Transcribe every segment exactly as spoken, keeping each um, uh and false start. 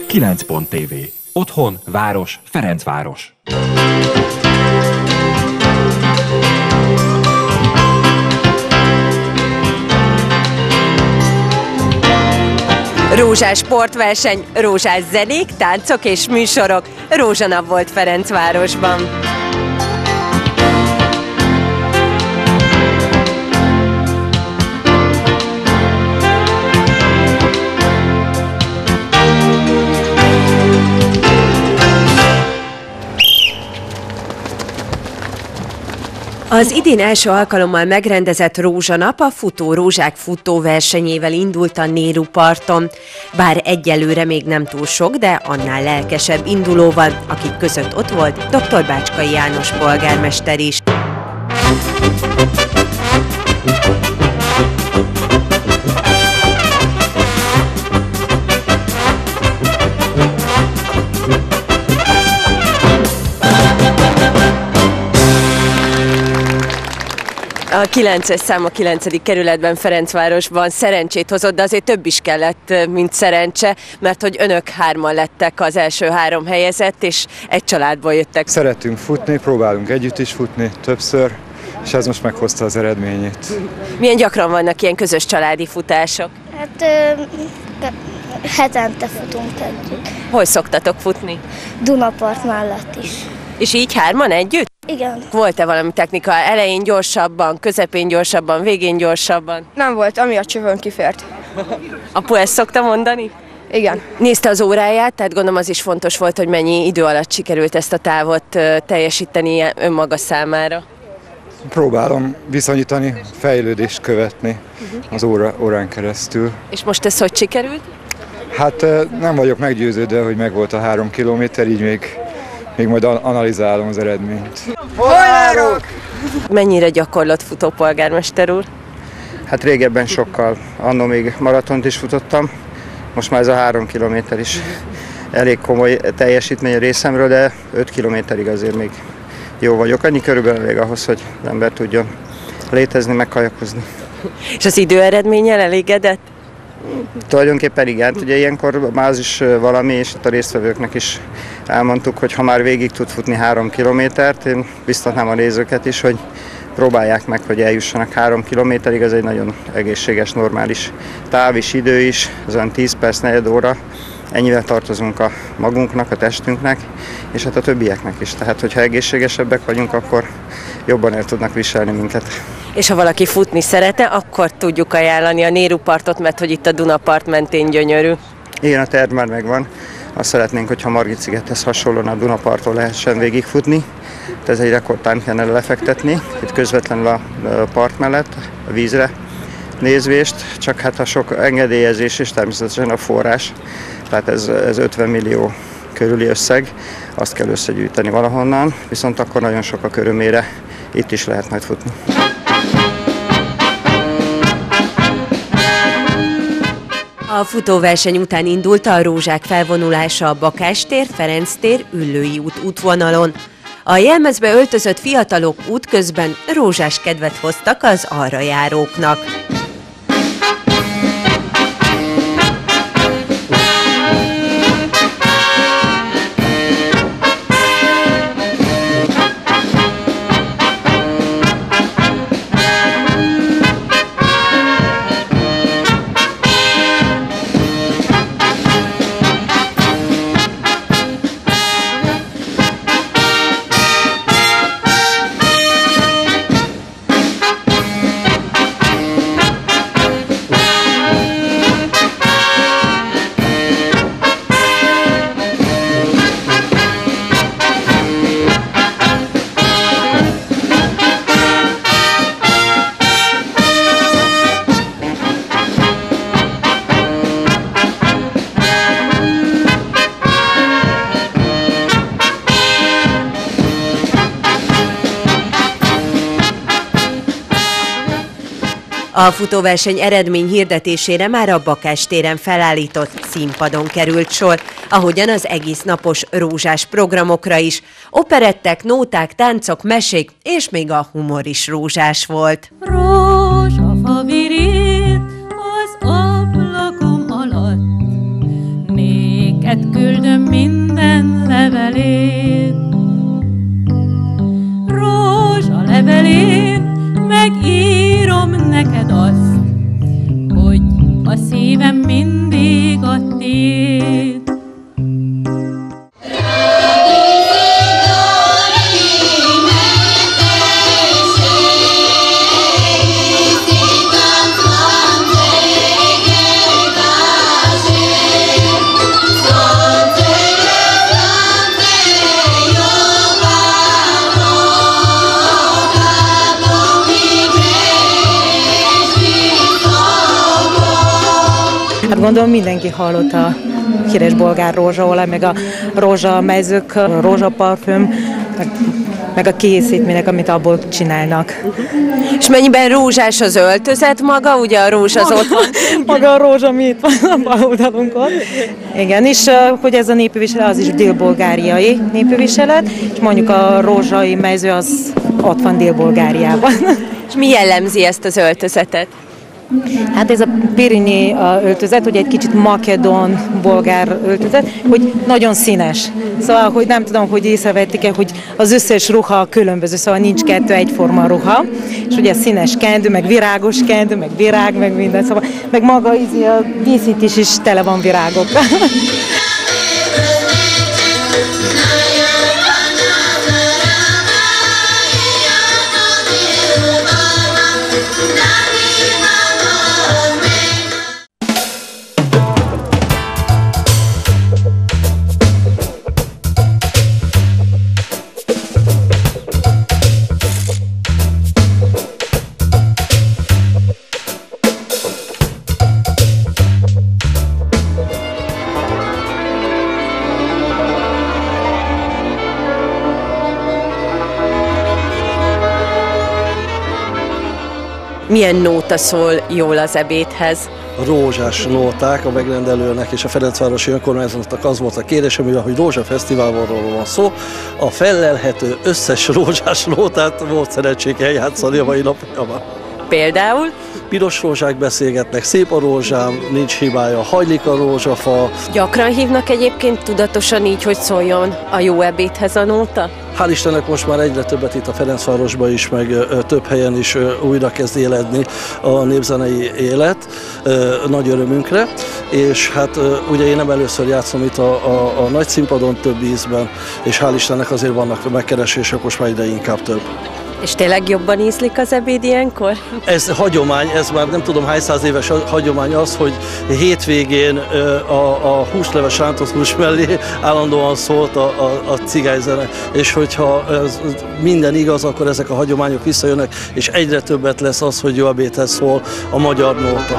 kilenc pont té vé. Otthon, város, Ferencváros. Rózsás sportverseny, rózsás zenék, táncok és műsorok. Rózsanap volt Ferencvárosban. Az idén első alkalommal megrendezett Rózsanap a Futó Rózsák futóversenyével indult a Néru parton. Bár egyelőre még nem túl sok, de annál lelkesebb indulóval, akik között ott volt doktor Bácskai János polgármester is. A kilences szám a kilencedik kerületben, Ferencvárosban szerencsét hozott, de azért több is kellett, mint szerencse, mert hogy önök hárman lettek az első három helyezett, és egy családból jöttek. Szeretünk futni, próbálunk együtt is futni többször, és ez most meghozta az eredményét. Milyen gyakran vannak ilyen közös családi futások? Hát ö, hetente futunk együtt. Hol szoktatok futni? Dunapart mellett is. És így hárman együtt? Igen. Volt-e valami technika? Elején gyorsabban, közepén gyorsabban, végén gyorsabban? Nem volt, ami a csövön kifért. Apu ezt szokta mondani? Igen. Nézte az óráját, tehát gondolom az is fontos volt, hogy mennyi idő alatt sikerült ezt a távot teljesíteni önmaga számára. Próbálom viszonyítani, fejlődést követni az óra, órán keresztül. És most ez hogy sikerült? Hát nem vagyok meggyőződve, hogy megvolt a három kilométer, így még, még majd analizálom az eredményt. Hol Mennyire gyakorlott futópolgármester úr? Hát régebben sokkal, annó még maratont is futottam, most már ez a három kilométer is elég komoly teljesítmény a részemről, de öt kilométerig azért még jó vagyok. Annyi körülbelül elég ahhoz, hogy az ember tudjon létezni, megkajakozni. És az idő eredménnyel elégedett? Tulajdonképpen igen, ugye ilyenkor már az is valami, és itt a résztvevőknek is elmondtuk, hogy ha már végig tud futni három kilométert, én biztatnám a nézőket is, hogy próbálják meg, hogy eljussanak három kilométerig, ez egy nagyon egészséges, normális táv is, idő is, az olyan tíz perc, negyed óra, ennyivel tartozunk a magunknak, a testünknek, és hát a többieknek is. Tehát, hogyha egészségesebbek vagyunk, akkor jobban el tudnak viselni minket. És ha valaki futni szeretne, akkor tudjuk ajánlani a Néru partot, mert hogy itt a Dunapart mentén gyönyörű. Igen, a terv már megvan. Azt szeretnénk, hogyha Margit-szigethez hasonlóan a Dunaparton lehessen végigfutni. Ez egy rekordtime kellene lefektetni, itt közvetlenül a part mellett, a vízre nézvést, csak hát a sok engedélyezés és természetesen a forrás, tehát ez, ez ötven millió körüli összeg, azt kell összegyűjteni valahonnan, viszont akkor nagyon sok a körülmére, itt is lehet majd futni. A futóverseny után indult a rózsák felvonulása a Bakás tér, Ferenc tér, Üllői út útvonalon. A jelmezbe öltözött fiatalok útközben rózsás kedvet hoztak az arra járóknak. A futóverseny eredmény hirdetésére már a Bakás téren felállított színpadon került sor, ahogyan az egész napos rózsás programokra is. Operettek, nóták, táncok, mesék, és még a humor is rózsás volt. Rózsafa virít az ablakom alatt, néked neked azt, hogy a szívem mindig a tiéd. Hát gondolom mindenki hallott a híres bolgár rózsaolaj, meg a rózsamezők, a rózsaparfüm, meg, meg a készítmények, amit abból csinálnak. És mennyiben rózsás az öltözet maga? Ugye a rózsa az ott van. Maga a rózsa, ami itt van a bal oldalunkon. Igen, és hogy ez a népűviselet, az is dél-bulgáriai népűviselet, és mondjuk a rózsai mező az ott van Dél-Bulgáriában. És mi jellemzi ezt az öltözetet? Hát ez a Pirinyi öltözet, ugye egy kicsit makedon, bolgár öltözet, hogy nagyon színes. Szóval, hogy nem tudom, hogy észrevették-e, hogy az összes ruha különböző, szóval nincs kettő egyforma ruha. És ugye színes kendő, meg virágos kendő, meg virág, meg minden, szóval, meg maga ízi, a díszítés is tele van virágokkal. Milyen nóta szól jól az ebédhez? A rózsás nóták a megrendelőnek és a Ferencvárosi Önkormányzatnak az volt a kérdése, mivel hogy rózsafesztiválról van szó, a fellelhető összes rózsás nótát volt szerencsénk eljátszani a mai napjában. Például? Piros rózsák beszélgetnek, szép a rózsám, nincs hibája, hajlik a rózsafa. Gyakran hívnak egyébként tudatosan így, hogy szóljon a jó ebédhez a nóta? Hál' Istennek most már egyre többet itt a Ferencvárosban is, meg ö, több helyen is ö, újra kezd éledni a népzenei élet, ö, nagy örömünkre, és hát ö, ugye én nem először játszom itt a, a, a nagy színpadon több ízben, és hál' Istennek azért vannak megkeresések, most már ide inkább több. És tényleg jobban ízlik az ebéd ilyenkor? Ez hagyomány, ez már nem tudom hány száz éves hagyomány az, hogy hétvégén a, a húsleves rántott hús mellé állandóan szólt a, a, a cigányzene, és hogyha ez minden igaz, akkor ezek a hagyományok visszajönnek, és egyre többet lesz az, hogy jó ebédhez szól a magyar nóta.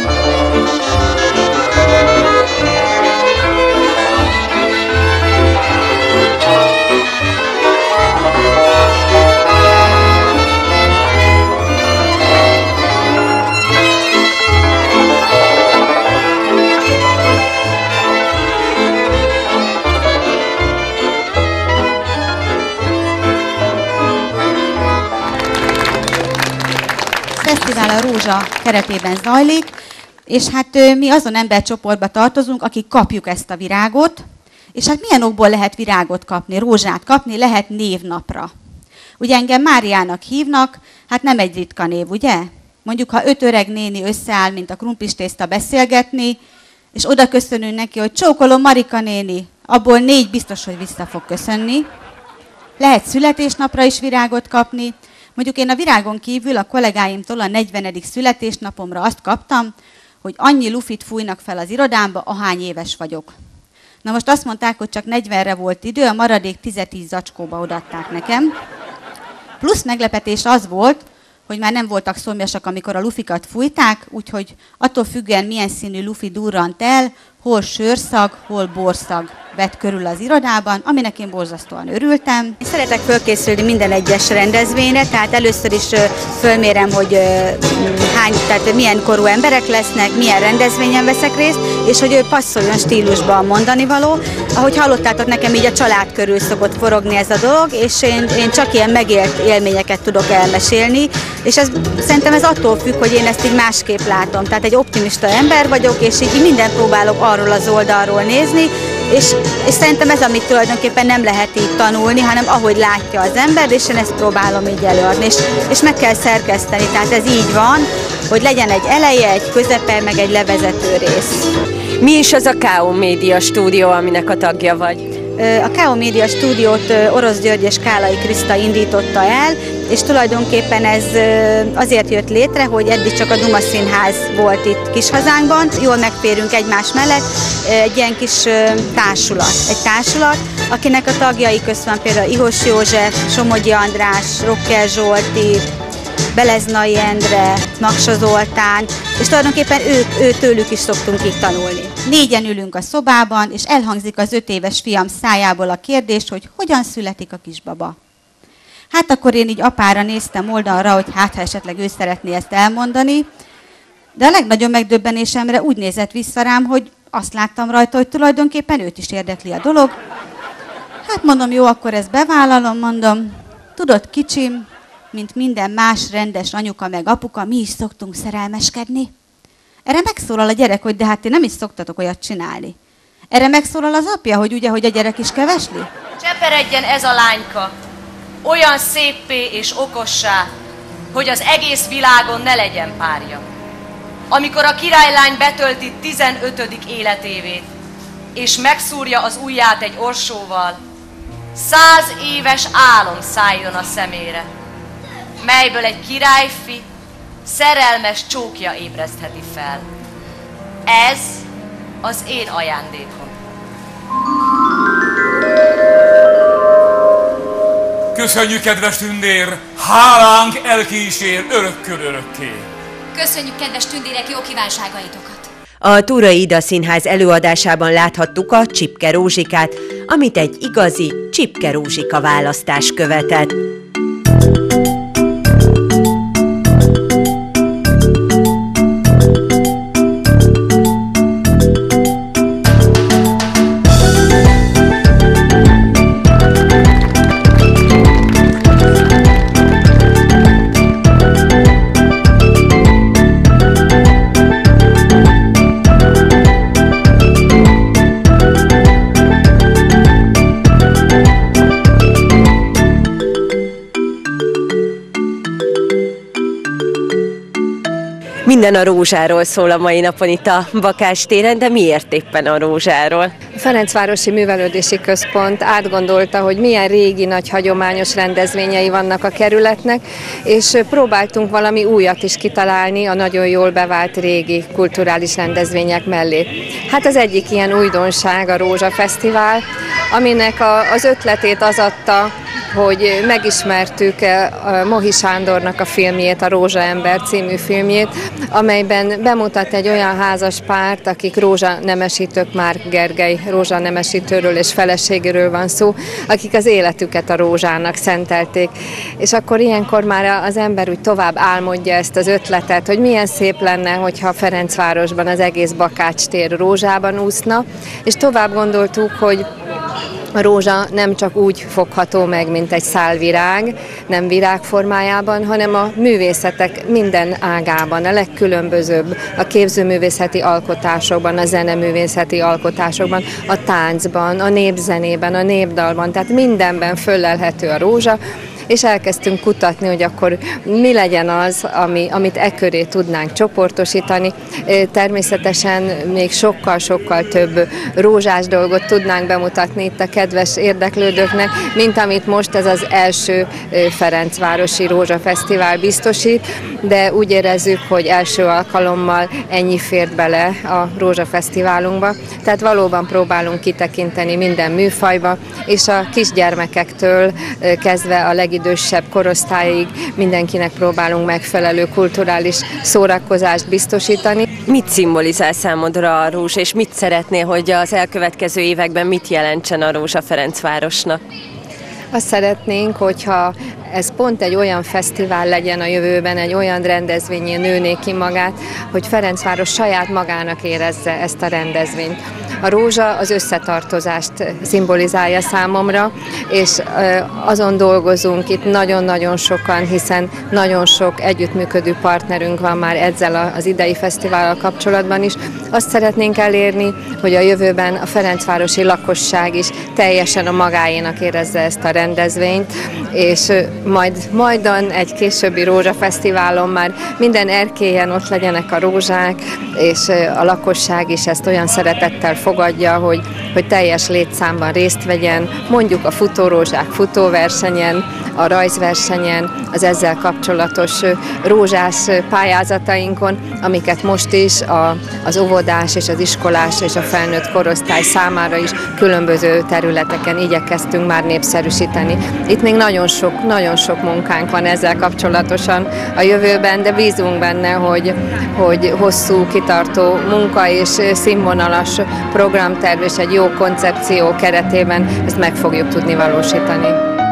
Fesztivál a Rózsa keretében zajlik, és hát mi azon embercsoportba tartozunk, akik kapjuk ezt a virágot, és hát milyen okból lehet virágot kapni, rózsát kapni, lehet névnapra. Ugye engem Máriának hívnak, hát nem egy ritka név, ugye? Mondjuk, ha öt öreg néni összeáll, mint a krumplistészta beszélgetni, és oda köszönünk neki, hogy csókolom Marika néni, abból négy biztos, hogy vissza fog köszönni. Lehet születésnapra is virágot kapni. Mondjuk én a virágon kívül a kollégáimtól a negyvenedik születésnapomra azt kaptam, hogy annyi lufit fújnak fel az irodámba, ahány éves vagyok. Na most azt mondták, hogy csak negyvenre volt idő, a maradék tíz-tíz zacskóba odaadták nekem. Plusz meglepetés az volt, hogy már nem voltak szomjasak, amikor a lufikat fújták, úgyhogy attól függően milyen színű lufi durrant el, hol sörszag, hol borszag vett körül az irodában, aminek én borzasztóan örültem. Én szeretek fölkészülni minden egyes rendezvényre, tehát először is fölmérem, hogy hány, tehát milyen korú emberek lesznek, milyen rendezvényen veszek részt, és hogy ő passzoljon stílusban a mondani való. Ahogy hallottátok, nekem így a család körül szokott forogni ez a dolog, és én, én csak ilyen megélt élményeket tudok elmesélni, és ez, szerintem ez attól függ, hogy én ezt így másképp látom. Tehát egy optimista ember vagyok, és így mindent próbálok arról az oldalról nézni, és, és szerintem ez, amit tulajdonképpen nem lehet így tanulni, hanem ahogy látja az ember, és én ezt próbálom így előadni, és, és meg kell szerkeszteni, tehát ez így van, hogy legyen egy eleje, egy közepe, meg egy levezető rész. Mi is az a ká o Média Stúdió, aminek a tagja vagy? A ká o Média Stúdiót Orosz György és Kálai Kriszta indította el, és tulajdonképpen ez azért jött létre, hogy eddig csak a Duma Színház volt itt Kishazánkban. Jól megférünk egymás mellett, egy ilyen kis társulat, egy társulat, akinek a tagjai közt van például Ihos József, Somogyi András, Rocker Zsolti, Beleznai Endre, Naksa Zoltán, és tulajdonképpen ők, ő tőlük is szoktunk így tanulni. Négyen ülünk a szobában, és elhangzik az öt éves fiam szájából a kérdés, hogy hogyan születik a kisbaba. Hát akkor én így apára néztem oldalra, hogy hát ha esetleg ő szeretné ezt elmondani, de a legnagyobb megdöbbenésemre úgy nézett vissza rám, hogy azt láttam rajta, hogy tulajdonképpen őt is érdekli a dolog. Hát mondom, jó, akkor ezt bevállalom, mondom, tudod kicsim, mint minden más rendes anyuka meg apuka, mi is szoktunk szerelmeskedni. Erre megszólal a gyerek, hogy de hát ti nem is szoktatok olyat csinálni. Erre megszólal az apja, hogy ugye, hogy a gyerek is kevesli? Cseperedjen ez a lányka, olyan széppé és okossá, hogy az egész világon ne legyen párja. Amikor a királylány betölti tizenötödik életévét, és megszúrja az ujját egy orsóval, száz éves álom szálljon a szemére, melyből egy királyfi szerelmes csókja ébresztheti fel. Ez az én ajándékom. Köszönjük, kedves tündér! Hálánk elkísér örökkön örökké! Köszönjük, kedves tündérek, jó kívánságaitokat! A Túrai Ida Színház előadásában láthattuk a Csipke Rózsikát, amit egy igazi Csipke Rózsika választás követett. Minden a rózsáról szól a mai napon itt a Bakás téren, de miért éppen a rózsáról? A Ferencvárosi Művelődési Központ átgondolta, hogy milyen régi, nagy hagyományos rendezvényei vannak a kerületnek, és próbáltunk valami újat is kitalálni a nagyon jól bevált régi kulturális rendezvények mellé. Hát az egyik ilyen újdonság a Rózsa Fesztivál, aminek a, az ötletét az adta, hogy megismertük Mohi Sándornak a filmjét, a Rózsaember című filmjét, amelyben bemutat egy olyan házas párt, akik rózsanemesítők, Márk Gergely rózsanemesítőről és feleségéről van szó, akik az életüket a rózsának szentelték. És akkor ilyenkor már az ember úgy tovább álmodja ezt az ötletet, hogy milyen szép lenne, hogyha Ferencvárosban az egész Bakács tér rózsában úszna, és tovább gondoltuk, hogy a rózsa nem csak úgy fogható meg, mint egy szálvirág, nem virág formájában, hanem a művészetek minden ágában, a legkülönbözőbb, a képzőművészeti alkotásokban, a zeneművészeti alkotásokban, a táncban, a népzenében, a népdalban, tehát mindenben föllelhető a rózsa, és elkezdtünk kutatni, hogy akkor mi legyen az, ami, amit e köré tudnánk csoportosítani. Természetesen még sokkal-sokkal több rózsás dolgot tudnánk bemutatni itt a kedves érdeklődőknek, mint amit most ez az első Ferencvárosi Rózsafesztivál biztosít, de úgy érezzük, hogy első alkalommal ennyi fért bele a Rózsafesztiválunkba, tehát valóban próbálunk kitekinteni minden műfajba, és a kisgyermekektől kezdve a legidősebb korosztályig mindenkinek próbálunk megfelelő kulturális szórakozást biztosítani. Mit szimbolizál számodra a rózsa, és mit szeretnél, hogy az elkövetkező években mit jelentsen a rózsa Ferencvárosnak? Azt szeretnénk, hogyha ez pont egy olyan fesztivál legyen a jövőben, egy olyan rendezvényén nőné ki magát, hogy Ferencváros saját magának érezze ezt a rendezvényt. A rózsa az összetartozást szimbolizálja számomra, és azon dolgozunk itt nagyon-nagyon sokan, hiszen nagyon sok együttműködő partnerünk van már ezzel az idei fesztivállal kapcsolatban is. Azt szeretnénk elérni, hogy a jövőben a ferencvárosi lakosság is teljesen a magáénak érezze ezt a rendezvényt, és majd majdan egy későbbi rózsafesztiválon már minden erkélyen ott legyenek a rózsák, és a lakosság is ezt olyan szeretettel fogadja, hogy, hogy teljes létszámban részt vegyen, mondjuk a futórózsák futóversenyen, a rajzversenyen, az ezzel kapcsolatos rózsás pályázatainkon, amiket most is a, az óvodás és az iskolás és a felnőtt korosztály számára is különböző területeken igyekeztünk már népszerűsíteni. Itt még nagyon sok, nagyon sok munkánk van ezzel kapcsolatosan a jövőben, de bízunk benne, hogy, hogy hosszú, kitartó munka és színvonalas programterv és egy jó koncepció keretében ezt meg fogjuk tudni valósítani.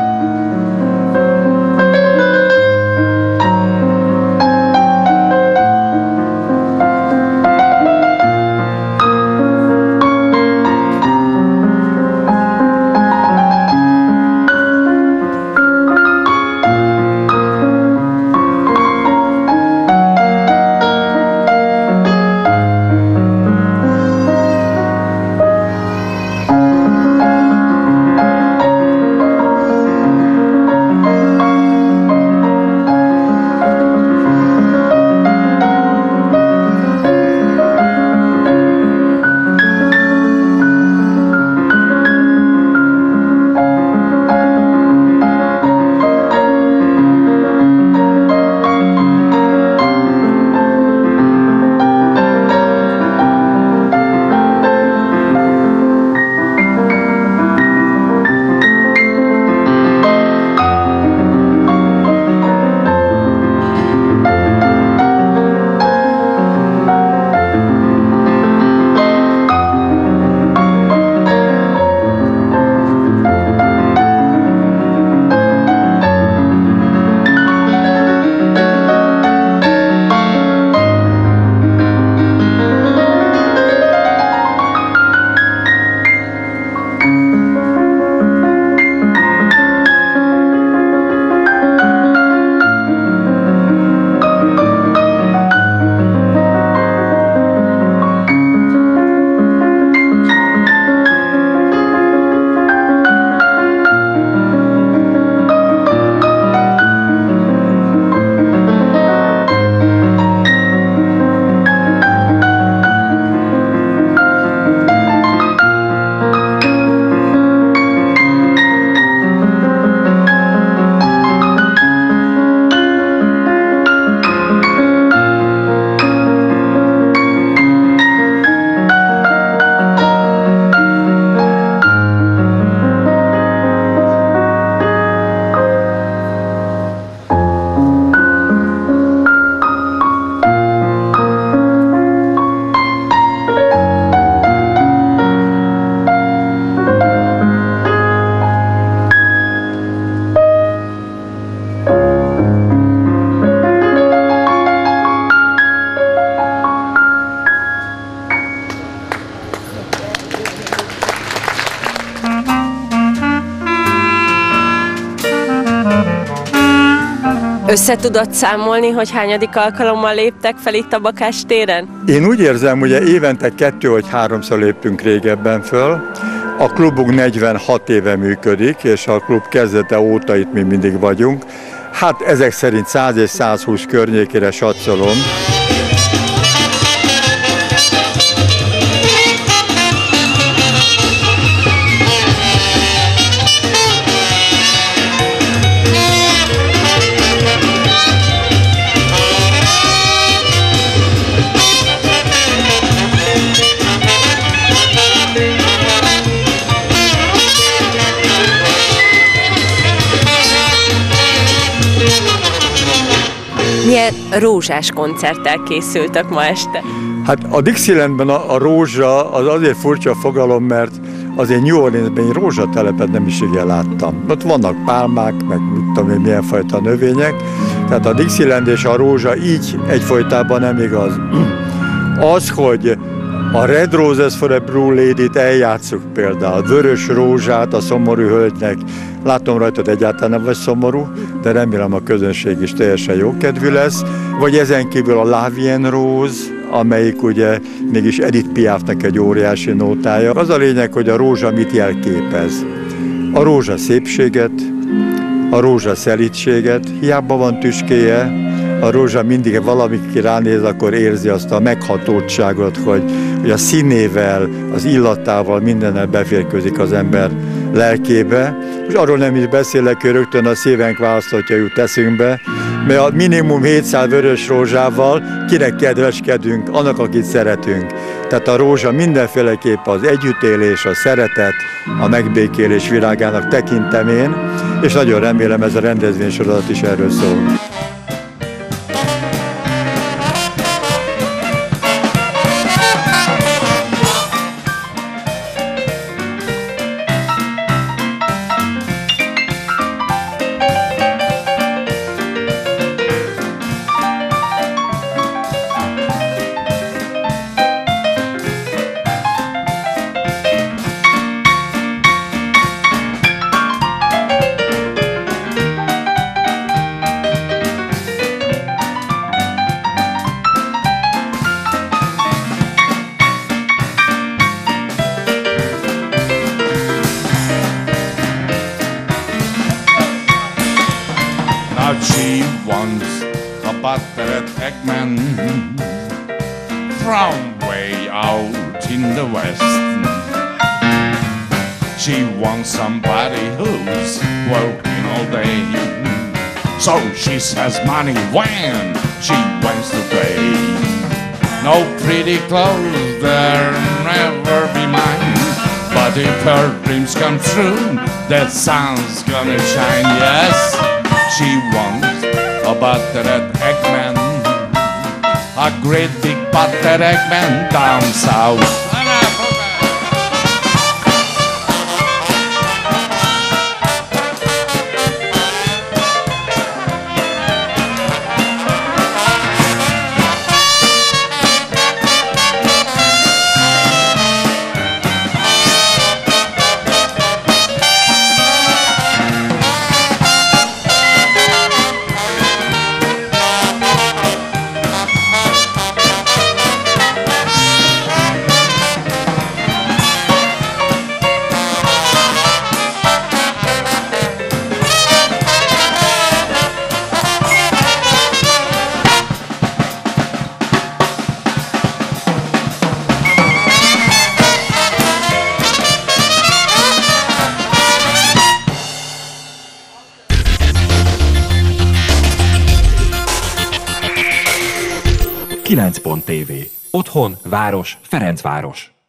Össze tudod számolni, hogy hányadik alkalommal léptek fel itt a Bakás téren? Én úgy érzem, hogy évente kettő vagy háromszor léptünk régebben föl. A klubunk negyvenhat éve működik, és a klub kezdete óta itt mi mindig vagyunk. Hát ezek szerint száz és százhúsz környékére satszolom. Milyen rózsás koncerttel készültök ma este? Hát a Dixielandben a, a rózsa az azért furcsa fogalom, mert azért New Orleansben én rózsatelepet nem is igen láttam. Ott vannak pálmák, meg mit tudom én, milyen fajta növények, tehát a Dixieland és a rózsa így egyfolytában nem igaz. Az, hogy A Red Roses for a Blue Lady-t eljátszuk például, Vörös Rózsát a szomorú hölgynek. Látom rajtad, egyáltalán nem vagy szomorú, de remélem a közönség is teljesen jókedvű lesz. Vagy ezen kívül a La Vie en Rose, amelyik ugye mégis Edith Piafnak egy óriási nótája. Az a lényeg, hogy a rózsa mit jelképez. A rózsa szépséget, a rózsa szelídséget, hiába van tüskéje, a rózsa mindig valamit ránéz, akkor érzi azt a meghatódtságot, hogy, hogy a színével, az illatával, mindennel beférkőzik az ember lelkébe. És arról nem is beszélek, hogy rögtön a szívenk választhatja jut eszünkbe, mert a minimum hétszáz vörös rózsával kinek kedveskedünk, annak, akit szeretünk. Tehát a rózsa mindenféleképp az együttélés, a szeretet, a megbékélés virágának tekintem én, és nagyon remélem ez a rendezvénysorozat is erről szól. She wants a buttered Eggman from way out in the west. She wants somebody who's working all day, so she says money when she wants to pay. No pretty clothes, there never be mine, but if her dreams come true, that sun's gonna shine, yes. She wants a buttered Eggman, a great big buttered Eggman down south. kilenc pont té vé. Otthon, város, Ferencváros.